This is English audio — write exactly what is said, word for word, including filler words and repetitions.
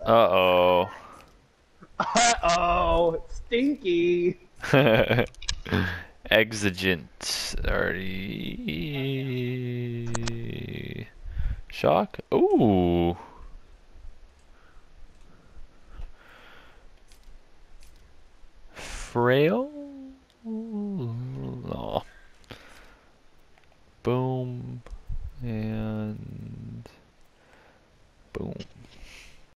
Uh-oh. Uh-oh, stinky. Exigent. Already. Shock? Ooh. Frail? Oh. Boom. And